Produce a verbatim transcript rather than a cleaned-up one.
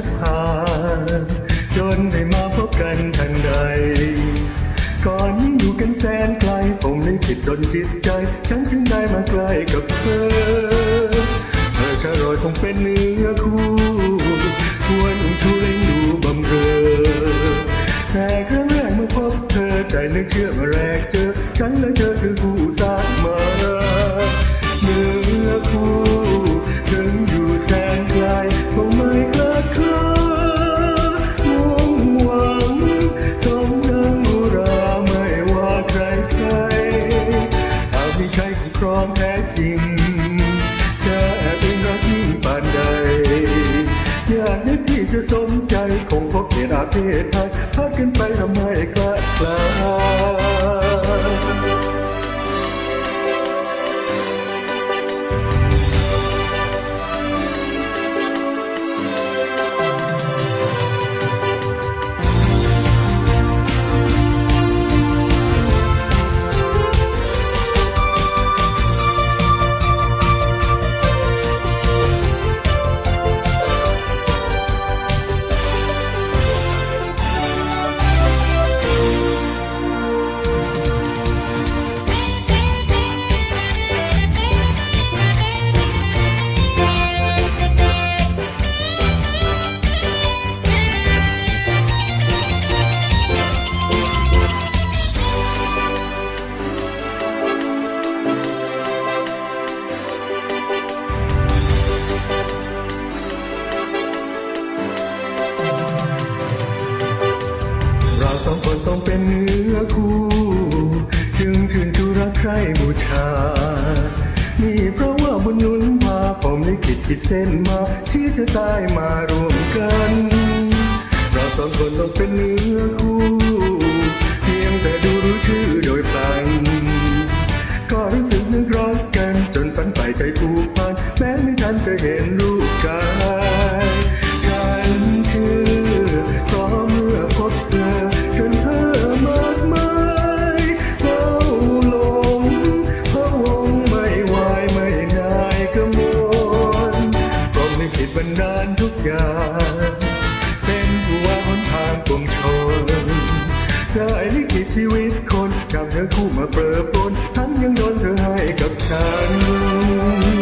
กพาจนได้มาพบกันทันใดก่อนนี้อยู่กันแสนไกลผมได้ผิดดนจิตใจฉันจึงได้มาใกล้กับเธอเธอชะรอยคงเป็นเนื้อคู่ควรอุ้มชูเล่นดูบำเรอแต่ครั้งแรกเมื่อพบเธอใจนึกเชื่อมาแรกเจอฉันและเธอคือคู่สร้างมาเนื้อคู่ถึงอยู่แสนไกลคงไม่คลาดคลามุ่งหวังสมดังอุราไม่ว่าใครใครหากไม่ใช่คู่ครองแท้จริงจะแอบเป็นรักยิ่งปานใดอยากนึกที่จะสนใจคงพบเหตุอาเพศภัยพัดกันไปทำให้คลาดคลาสองคนต้องเป็นเนื้อคู่จึงชื่นชูรักใคร่บูชานี่เพราะว่าบุญหนุนพาผมได้คิดคิดเส้นมาที่จะตายมารวมกันเราสองคนต้องเป็นเนื้อคู่เพียงแต่ดูรู้ชื่อโดยพลันก็รู้สึกนึกรักกันจนฝันใฝ่ใจผูกพันแม้ไม่ทันจะเห็นรูปกายฉันเชื่อเพราะเมื่อพบเธอฉันเพ้อมากมายเฝ้าหลงพะวงไม่ไหวไม่นายกระมวลเพราะไม่คิดบันดาลทุกอย่างเป็นผู้ว่าหนทางปวงชนได้ลิขิตชีวิตคนนำเนื้อคู่มาเปรอะปนทั้งยังโดนเธอให้กับฉัน